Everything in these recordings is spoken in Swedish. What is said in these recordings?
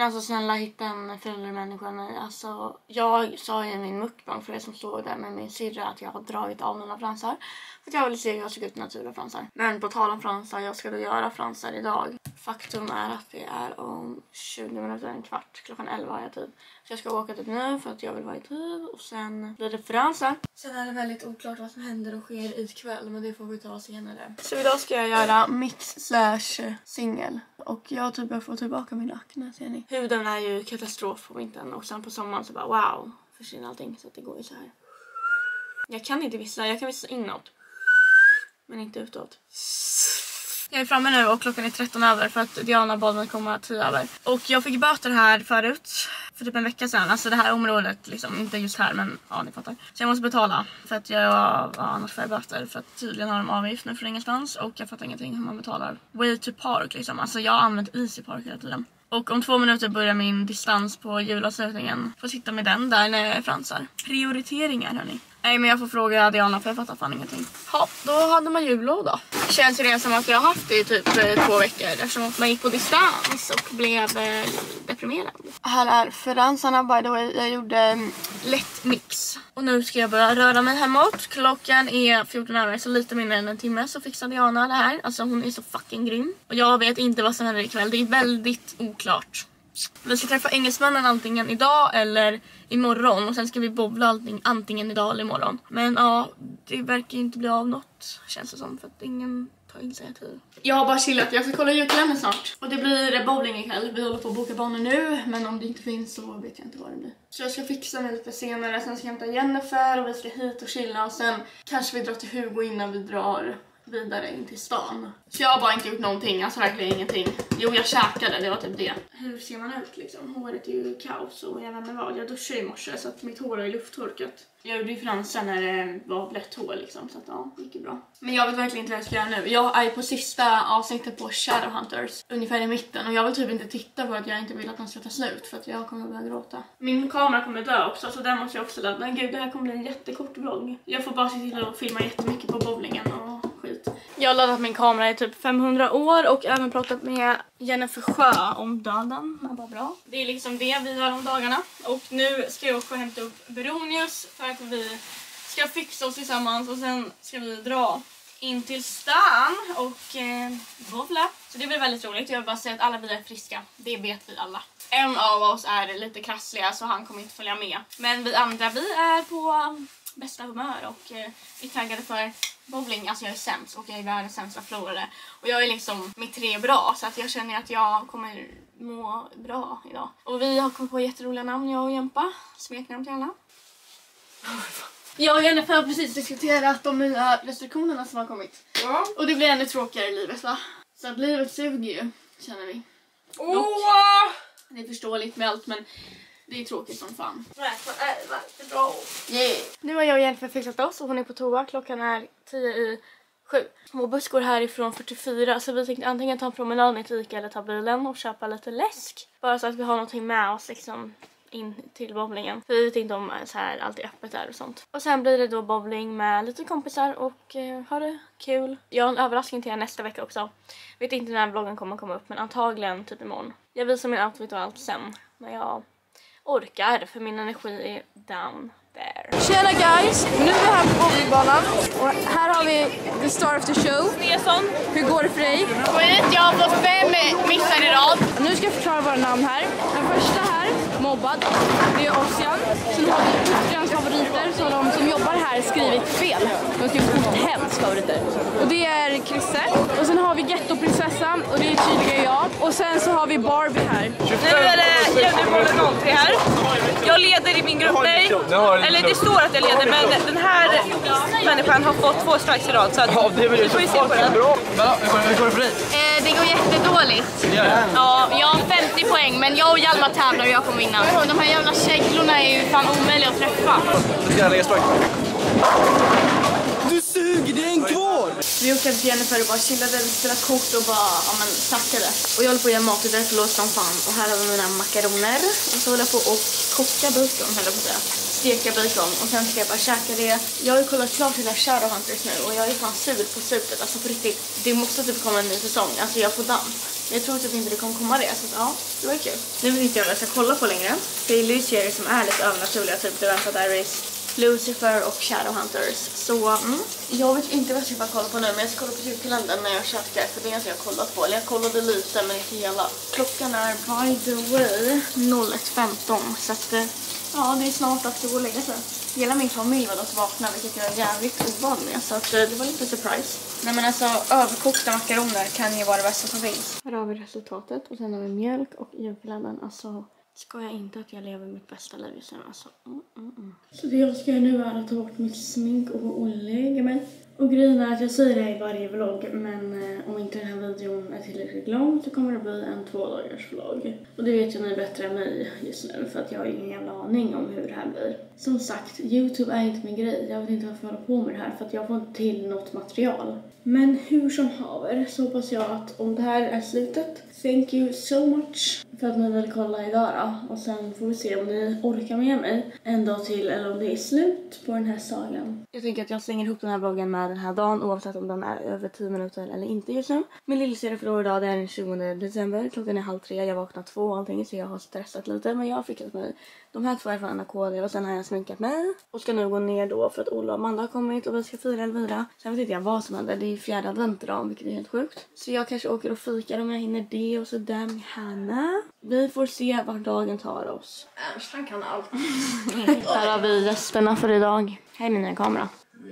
alltså snälla hitta en fulare människa än mig. Alltså jag sa i min mukbang för er som såg där med min syrra att jag har dragit av några fransar. För att jag ville se hur jag såg ut naturliga fransar. Men på tal om fransar, jag ska då göra fransar idag. Faktum är att det är om 20 minuter, en kvart. Klockan 11 har jag tid. Så jag ska åka typ nu för att jag vill vara i tid. Och sen blir det fransar. Sen är det väldigt oklart vad som händer och sker ikväll. Men det får vi ta senare. Så idag ska jag göra mix/singel. Och jag typ börjar få tillbaka min akne, ser ni. Huden är ju katastrof på vintern. Och sen på sommaren så bara wow. Försvinner allting så att det går ju så här. Jag kan inte vissla, jag kan vissla inåt. Men inte utåt. Jag är framme nu och klockan är 13 över för att Diana bad mig komma 10 över. Och jag fick böter här förut. För typ en vecka sedan. Alltså det här området liksom, inte just här men ja ni fattar. Så jag måste betala för att annars får jag böter. För att tydligen har de avgift nu från ingenstans. Och jag fattar ingenting hur man betalar. Way to park liksom. Alltså jag har använt Easy Park hela tiden. Och om 2 minuter börjar min distans på julavslutningen. Får sitta med den där när jag är fransar. Prioriteringar hörni. Nej men jag får fråga Diana för jag fattar fan ingenting. Ja, då hade man jullov då. Känns ju det som att jag har haft det i typ 2 veckor. Eftersom man gick på distans och blev deprimerad. Här är fransarna by the way. Jag gjorde lätt mix. Och nu ska jag börja röra mig hemåt. Klockan är 14 över så lite mindre än en timme så fixar Diana det här. Alltså hon är så fucking grym. Och jag vet inte vad som händer ikväll. Det är väldigt oklart. Vi ska träffa engelsmännen antingen idag eller imorgon. Och sen ska vi bowla antingen idag eller imorgon. Men ja, det verkar inte bli av något. Känns det som för att ingen tar initiativ. Jag har bara chillat, jag ska kolla julkalendern snart. Och det blir bowling ikväll. Vi håller på att boka banor nu. Men om det inte finns så vet jag inte vad det blir. Så jag ska fixa mig lite senare. Sen ska jag hämta Jennifer och vi ska hit och chilla. Och sen kanske vi drar till Hugo innan vi drar vidare in till stan. Så jag har bara inte gjort någonting, alltså verkligen ingenting. Jo, jag käkade, det var typ det. Hur ser man ut liksom? Håret är ju kaos och jag vet inte vad. Jag duschade i morse så att mitt hår är lufttorkat. Jag gjorde ju fransen när det var blött hår liksom, så att ja, det gick bra. Men jag vet verkligen inte vad jag ska göra nu. Jag är på sista avsnittet på Shadowhunters, ungefär i mitten. Och jag vill typ inte titta på att jag inte vill att den ska ta slut för att jag kommer att börja gråta. Min kamera kommer dö också, så den måste jag också ladda. Gud, det här kommer bli en jättekort vlogg. Jag får bara se till att filma jättemycket på bowlingen och skit. Jag har laddat min kamera i typ 500 år och även pratat med Jennifer Sjö om döden. Det var bra. Det är liksom det vi gör om dagarna. Och nu ska jag också hämta upp Beronius för att vi ska fixa oss tillsammans och sen ska vi dra in till stan och bowla. Så det blir väldigt roligt. Jag vill bara säga att alla vi är friska. Det vet vi alla. En av oss är lite krassliga så han kommer inte följa med. Men vi andra, vi är på bästa humör och är taggade för bowling. Alltså jag är sämst och jag är världens sämsta förlorare. Och jag är liksom mitt 3 bra så att jag känner att jag kommer må bra idag. Och vi har kommit på jätteroliga namn, jag och Jämpa. Smeknamn till alla. Jag och Jennifer har precis diskuterat de nya restriktionerna som har kommit. Ja. Och det blir ännu tråkigare i livet va? Så att livet suger ju, känner vi. Det är förståeligt med allt men det är tråkigt som fan. Yeah. Nu har jag och Jennifer fixat oss och hon är på toa. Klockan är 10:07. Vår buss går härifrån 44 så vi tänkte antingen ta en promenad i Ica eller ta bilen och köpa lite läsk. Bara så att vi har någonting med oss liksom in till bowlingen. För vi vet inte om så här allt är öppet där och sånt. Och sen blir det då bowling med lite kompisar och ha det kul. Jag har en överraskning till er nästa vecka också. Vet inte när vloggen kommer komma upp men antagligen typ imorgon. Jag visar min outfit och allt sen när jag orkar för min energi är down there. Tjena guys! Nu är vi här på bowlingbanan och här har vi the star of the show. Snesson. Hur går det för dig? Skit, jag har fått 5 missar i rad. Nu ska jag förklara våra namn här. Den första här, mobbad, det är Ossian. Sen har vi Ossians favoriter så de som jobbar här skrivit fel. De skriver Othens favoriter. Och det är Krisse. Och sen har vi Ghettoprinsessan och det är tydligen jag. Och sen så har vi Barbie här. Nu är det Jennifer 03 här. Jag leder i min grupp. Nej, eller det står att jag leder men den här människan har fått 2 strikes i rad så att vi får ju se på den. Hur går det för dig? Det går jättedåligt. Ja, jag har 50 poäng men jag och Hjalmar tävlar och jag kommer vinna. De här jävla käglorna är ju fan omöjliga att träffa. Du ska lägga strike. Du suger, det är en kvar! Vi åkte hem till Jennifer och bara chillade, vi spelade kort och bara snackade. Och jag håller på att göra mat och det är förlåt som fan. Och här har vi mina makaroner. Och så håller jag på att koka bacon, höll jag på att säga. Steka bacon och sen ska jag bara käka det. Jag har ju kollat klart hela Shadowhunters nu och jag är fan sur på slutet. Alltså på riktigt, det måste typ komma en ny säsong. Alltså jag får damp. Jag tror typ inte det kommer komma det, så ja, det var kul. Nu vet inte jag vad jag ska kolla på längre. Det är Lucifer som är lite övernaturliga, typ The Vampire Diaries, Lucifer och Shadowhunters. Så jag vet inte vad jag ska kolla på nu, men jag ska kolla på julkalendern när jag käkar. För det är inte jag har kollat på. Eller jag kollade lite, men inte hela. Klockan är by the way 01:15. Så att ja, det är snart dags att gå och lägga sig. Hela min familj var dock vakna, vilket jag är jävligt ovan med. Så att det var lite surprise. Nej men alltså, överkokta makaroner kan ju vara det bästa som finns. Här har vi resultatet. Och sen har vi mjölk och julkalendern. Alltså, ska jag inte att jag lever mitt bästa liv just nu. Alltså, Så det jag ska göra nu är att ta bort mitt smink och gå och lägga mig. Och grejen är att jag säger det här i varje vlogg, men om inte den här videon är tillräckligt lång så kommer det bli en 2-dagars vlogg. Och det vet ju ni bättre än mig just nu, för att jag har ingen jävla aning om hur det här blir. Som sagt, YouTube är inte min grej. Jag vet inte varför jag håller på med det här, för att jag får inte till något material. Men hur som haver så hoppas jag att om det här är slutet, thank you so much för att ni vill kolla idag då. Och sen får vi se om ni orkar med mig en dag till eller om det är slut på den här sagan. Jag tänker att jag slänger ihop den här vloggen med den här dagen oavsett om den är över 10 minuter eller inte just nu. Min lillsyster förlorar idag, det är den 20 december. Klockan är 2:30, jag vaknar 2 och allting så jag har stressat lite. Men jag har fixat mig. De här 2 är från NKD och sen har jag sminkat mig. Och ska nu gå ner då för att Ola och Amanda har kommit och vi ska fira Elvira. Sen vet inte jag vad som händer, det är 4:e advent idag vilket är helt sjukt. Så jag kanske åker och fikar om jag hinner det och sådär med Hanna. Vi får se vart dagen tar oss. Ernst, han kan allt. Här har vi gästerna för idag. Här är min kamera.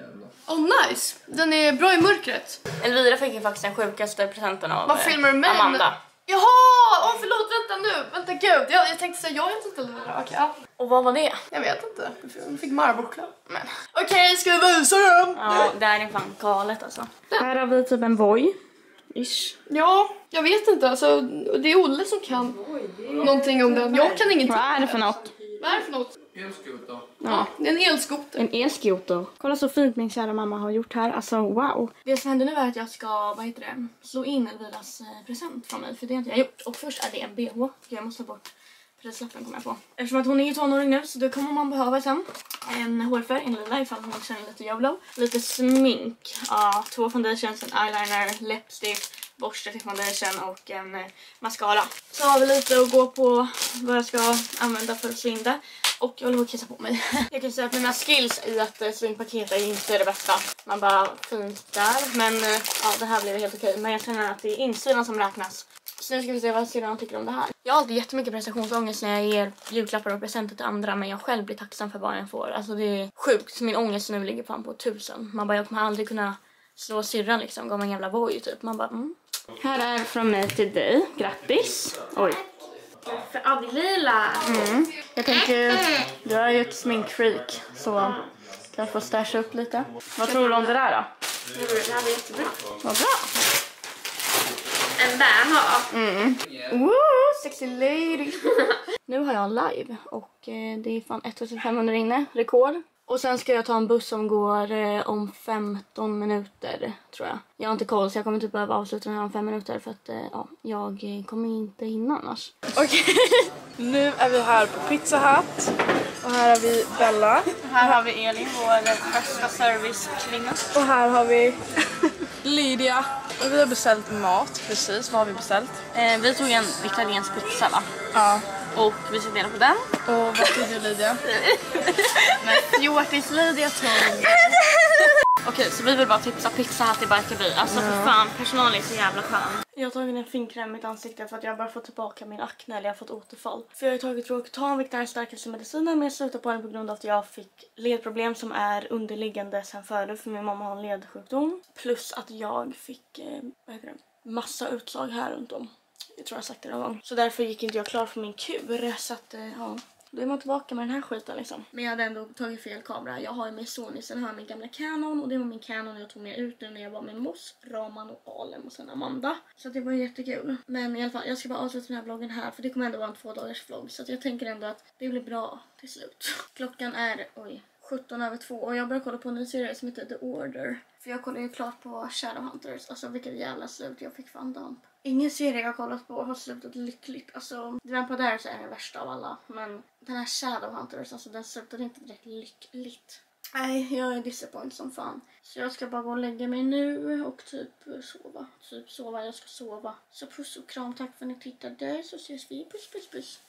Nice! Den är bra i mörkret. Elvira fick ju faktiskt den sjukaste presenten av Vad filmar du med? Amanda. Jaha! Förlåt, vänta nu. Vänta, gud. Jag tänkte säga, jag vet inte Elvira. Okej, ja. Och vad var det? Jag vet inte. Jag fick marmorklart. Men okej, ska vi visa den? Ja, det här är fan galet alltså. Här har vi typ en Voi. Ish. Ja, jag vet inte. Alltså, det är Olle som kan någonting om den. Jag kan ingenting. Vad är det för något? Vad är det för något? Elskoter. Ja, det är en elskoter. En elskoter. Kolla så fint min kära mamma har gjort här. Alltså wow. Det som händer nu är att jag ska, slå in Elviras present från mig. För det har inte jag gjort. Och först är det en BH. Jag måste ta bort prislappen kommer jag på. Eftersom att hon är ju tonåring nu så då kommer man behöva sen en hårfärg, en lila ifall hon känner lite YOLO. Lite smink, 2 foundations, en eyeliner, läppstift, borste till foundation och en mascara. Så har vi lite att gå på vad jag ska använda för att slå in det. Och jag håller på att kissa på mig. Jag kan säga att mina skills i att slå in paket är inte det bästa. Man bara fint där. Men det här blev helt okej. Men jag känner att det är insidan som räknas. Så nu ska vi se vad syrran tycker om det här. Jag har alltid jättemycket prestationsångest när jag ger julklappar och presenter till andra. Men jag själv blir tacksam för vad jag får. Alltså det är sjukt. Min ångest nu ligger fan på 1000. Man bara, jag kommer aldrig kunna slå syrran liksom. Gav en jävla Voi typ. Man bara, Här är från mig till dig. Grattis. Oj. För Adilila. Jag tänker, du är ju ett sminkfreak. Så kan jag få stasha upp lite. Vad tror du om det där då? Det här var jättebra. Vad bra. En bärha. Woo, sexy lady. Nu har jag live och det är fan 1500 inne, rekord. Och sen ska jag ta en buss som går om 15 minuter tror jag. Jag har inte koll så jag kommer typ behöva avsluta den här om 5 minuter för att jag kommer inte hinna annars. Okej, nu är vi här på Pizza Hut och här har vi Bella. Här har vi Elin, vår första servicekvinna. Och här har vi Lydia. Och vi har beställt mat, precis. Vad har vi beställt? Vi tog en italiensk pizza va? Ja. Och vi ska dela på den. Och vad tog du Lydia? Men fjortis Lydia tog. Okej, så vi vill bara tipsa Pizza Hut i Barkarby. Alltså för fan, personalen är så jävla skön. Jag har tagit en finkräm i mitt ansikte för att jag har bara fått tillbaka min akne eller jag har fått återfall. För jag har tagit Roacutan, vilket är den starkaste medicinen, men jag slutade på den på grund av att jag fick ledproblem som är underliggande sen förut för min mamma har en ledsjukdom. Plus att jag fick massa utslag här runt om. Jag tror jag har sagt det någon gång. Så därför gick inte jag klar för min kur. Så att, då är man tillbaka med den här skiten liksom. Men jag hade ändå tagit fel kamera. Jag har ju min Sony, sen har jag min gamla Canon. Och det var min Canon jag tog med ut nu när jag var med Moss, Raman och Alem och sen Amanda. Så det var jättekul. Men i alla fall, jag ska bara avsluta den här vloggen här. För det kommer ändå vara en 2-dagars vlogg. Så att jag tänker ändå att det blir bra till slut. Klockan är, 17:02 och jag började kolla på en ny serie som heter The Order. För jag kollade ju klart på Shadowhunters, alltså vilket jävla slut jag fick fan damp. Ingen serie jag kollat på har slutat lyckligt, alltså The Vampire Diaries är den värsta av alla. Men den här Shadowhunters, alltså den slutade inte direkt lyckligt. Nej, jag är disappointed som fan. Så jag ska bara gå och lägga mig nu och typ sova. Jag ska sova. Så puss och kram, tack för att ni tittade. Så ses vi, puss puss puss.